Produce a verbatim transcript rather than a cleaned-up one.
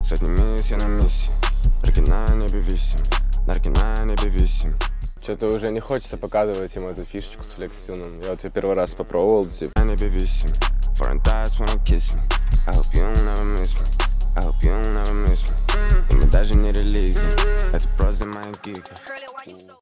Сотни мисс я на миссии. Нарки на небе висим. Нарки на небе висим. Что-то уже не хочется показывать ему эту фишечку с флекс-тюном. Я вот ее первый раз попробовал, типа. На небе висим. Foreign thighs wanna kiss me. I hope you don't ever miss me. I hope you don't ever miss me. И мы даже не релизим. Это просто моя гига.